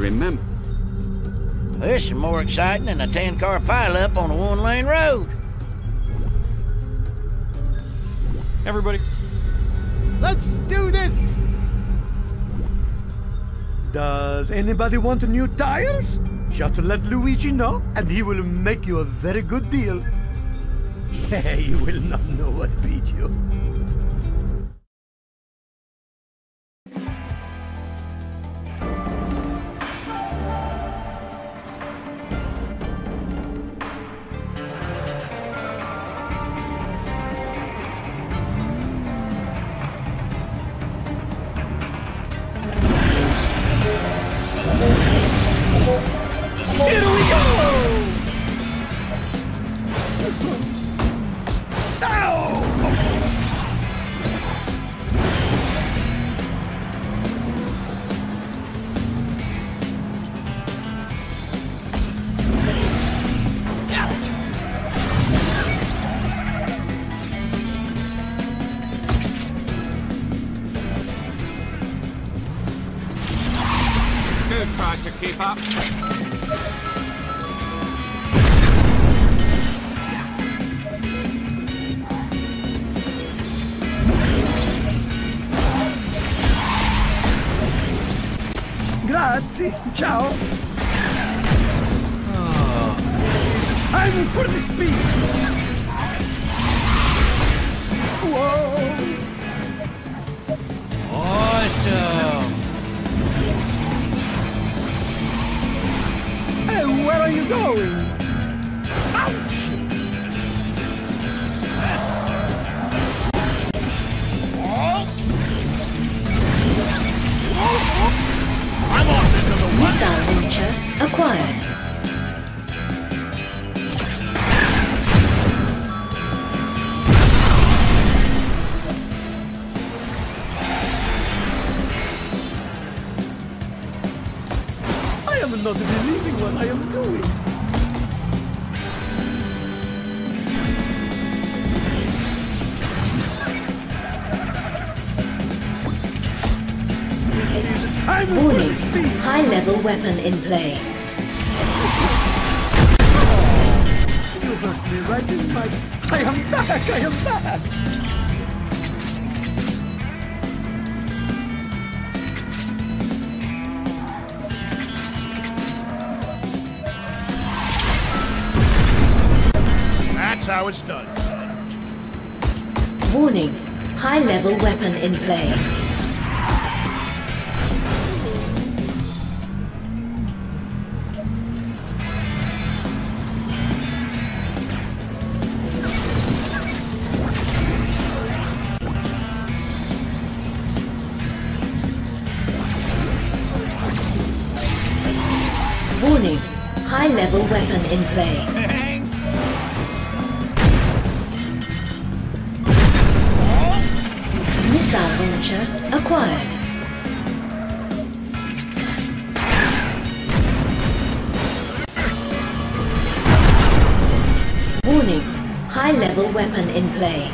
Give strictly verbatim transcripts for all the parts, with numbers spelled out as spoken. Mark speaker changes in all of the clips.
Speaker 1: remember.
Speaker 2: This is more exciting than a ten-car pileup on a one-lane road.
Speaker 3: Everybody,
Speaker 4: let's do this! Does anybody want new tires? Just let Luigi know, and he will make you a very good deal. You will not know what beat you. Here we go!
Speaker 3: good try to keep up.
Speaker 4: Grazie, ciao. Oh. I'm for the speed. Whoa.
Speaker 3: Awesome.
Speaker 4: Hey, where are you going? Ouch!
Speaker 2: I'm off into the wild.
Speaker 5: Missile launcher acquired.
Speaker 4: I am not believing what I am doing. I'm
Speaker 5: Warning,
Speaker 4: speed.
Speaker 5: high-level weapon in play.
Speaker 4: You hurt me right in my... I am back! I am back!
Speaker 2: That's how it's done.
Speaker 5: Warning, high-level weapon in play. Warning, high-level weapon in play. Missile launcher acquired. Warning, high-level weapon in play.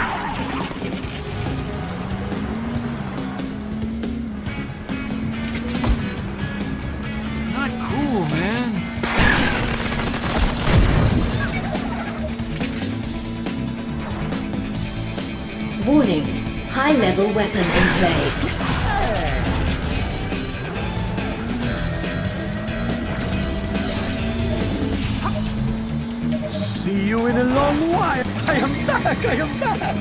Speaker 3: Not cool, man.
Speaker 5: Warning, high-level weapon in play.
Speaker 4: See you in a long while. I am back. I am back.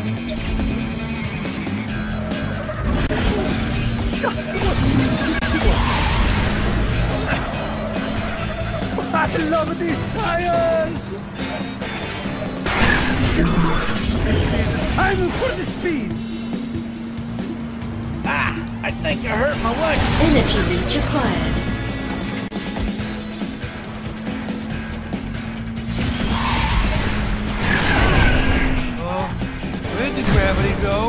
Speaker 4: Just what I love these tires. I'm for the speed.
Speaker 2: Ah, I think I hurt my leg.
Speaker 5: Energy reach acquired.
Speaker 3: Oh, where'd the gravity go?